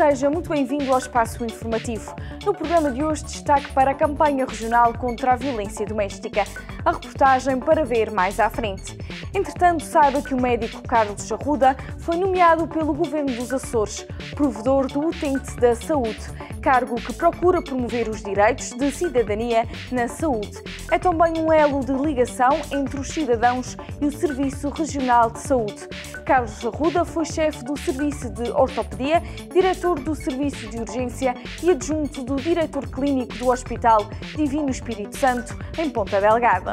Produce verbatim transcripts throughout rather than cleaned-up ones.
seja muito bem-vindo ao Espaço Informativo. No programa de hoje, destaque para a campanha regional contra a violência doméstica. A reportagem para ver mais à frente. Entretanto, saiba que o médico Carlos Arruda foi nomeado pelo Governo dos Açores, provedor do utente da saúde, cargo que procura promover os direitos de cidadania na saúde. É também um elo de ligação entre os cidadãos e o Serviço Regional de Saúde. Carlos Arruda foi chefe do Serviço de Ortopedia, diretor do Serviço de Urgência e adjunto do diretor clínico do Hospital Divino Espírito Santo, em Ponta Delgada.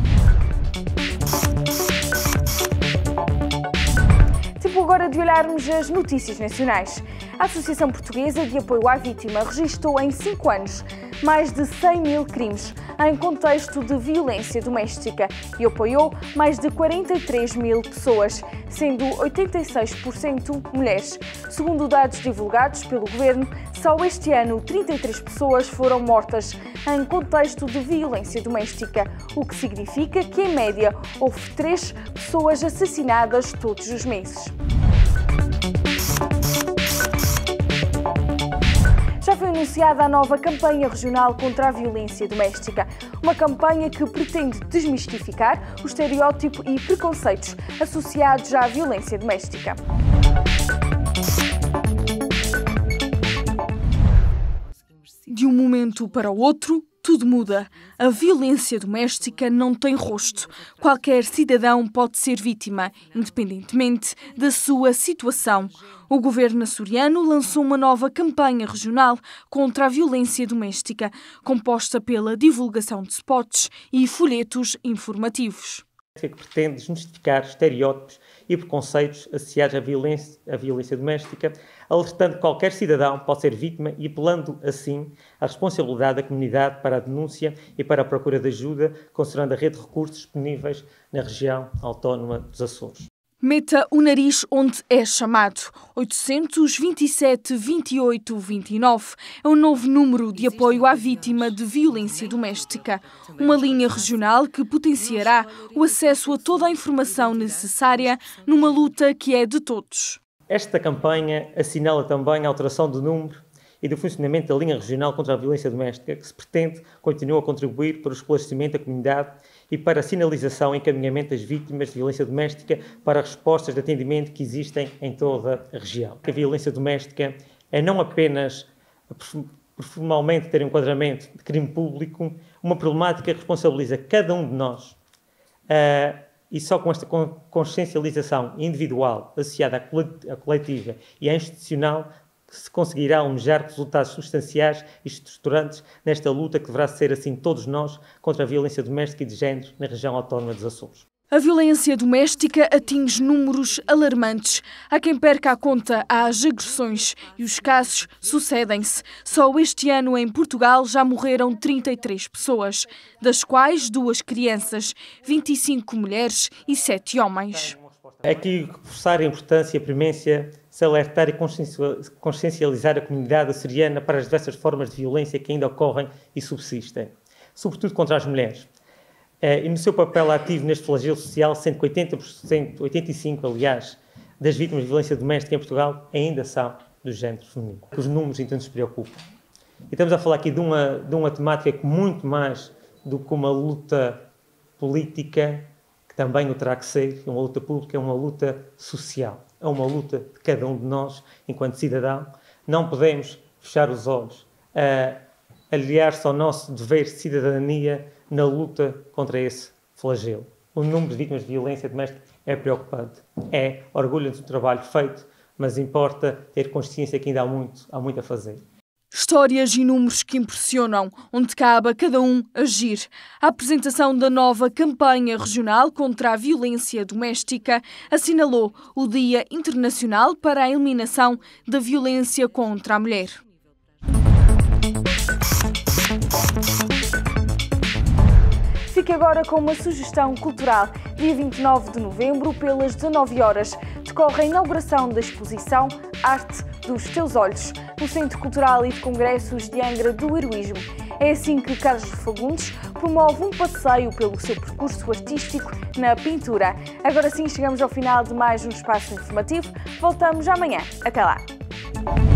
Tempo agora de olharmos as notícias nacionais. A Associação Portuguesa de Apoio à Vítima registrou em cinco anos mais de cem mil crimes em contexto de violência doméstica e apoiou mais de quarenta e três mil pessoas, sendo oitenta e seis por cento mulheres. Segundo dados divulgados pelo Governo, só este ano trinta e três pessoas foram mortas em contexto de violência doméstica, o que significa que, em média, houve três pessoas assassinadas todos os meses. Já foi anunciada a nova campanha regional contra a violência doméstica, uma campanha que pretende desmistificar o estereótipo e preconceitos associados à violência doméstica. De um momento para o outro, tudo muda. A violência doméstica não tem rosto. Qualquer cidadão pode ser vítima, independentemente da sua situação. O governo açoriano lançou uma nova campanha regional contra a violência doméstica, composta pela divulgação de spots e folhetos informativos. Que pretende desmistificar estereótipos e preconceitos associados à violência, à violência doméstica, alertando que qualquer cidadão pode ser vítima e apelando, assim, à responsabilidade da comunidade para a denúncia e para a procura de ajuda, considerando a rede de recursos disponíveis na região autónoma dos Açores. Meta o nariz onde é chamado. oitocentos, vinte e sete, vinte e oito, vinte e nove é o novo número de apoio à vítima de violência doméstica. Uma linha regional que potenciará o acesso a toda a informação necessária numa luta que é de todos. Esta campanha assinala também a alteração do número e do funcionamento da linha regional contra a violência doméstica, que se pretende continua a contribuir para o esclarecimento da comunidade e para a sinalização e encaminhamento das vítimas de violência doméstica para as respostas de atendimento que existem em toda a região. A violência doméstica é não apenas, por formalmente ter enquadramento de crime público, uma problemática que responsabiliza cada um de nós uh, e só com esta consciencialização individual associada à coletiva e à institucional se conseguirá almejar resultados substanciais e estruturantes nesta luta que deverá ser, assim, todos nós contra a violência doméstica e de género na região autónoma dos Açores. A violência doméstica atinge números alarmantes. Há quem perca a conta às agressões e os casos sucedem-se. Só este ano em Portugal já morreram trinta e três pessoas, das quais duas crianças, vinte e cinco mulheres e sete homens. Aqui reforçar a importância e a premência de se alertar e consciencializar a comunidade açoriana para as diversas formas de violência que ainda ocorrem e subsistem, sobretudo contra as mulheres. E no seu papel ativo neste flagelo social, sendo que oitenta por cento, oitenta e cinco por cento, aliás, das vítimas de violência doméstica em Portugal ainda são do género feminino. Os números então nos preocupam. E estamos a falar aqui de uma, de uma temática que muito mais do que uma luta política, que também o terá que ser, uma luta pública, é uma luta social. É uma luta de cada um de nós, enquanto cidadão. Não podemos fechar os olhos, a aliar-se ao nosso dever de cidadania na luta contra esse flagelo. O número de vítimas de violência doméstica é preocupante. É orgulho-nos do trabalho feito, mas importa ter consciência que ainda há muito, há muito a fazer. Histórias e números que impressionam, onde cabe a cada um agir. A apresentação da nova campanha regional contra a violência doméstica assinalou o Dia Internacional para a Eliminação da Violência contra a Mulher. Fique agora com uma sugestão cultural. Dia vinte e nove de novembro, pelas dezanove horas, decorre a inauguração da exposição Arte dos Teus Olhos, no Centro Cultural e de Congressos de Angra do Heroísmo. É assim que Carlos Fagundes promove um passeio pelo seu percurso artístico na pintura. Agora sim, chegamos ao final de mais um Espaço Informativo. Voltamos amanhã. Até lá!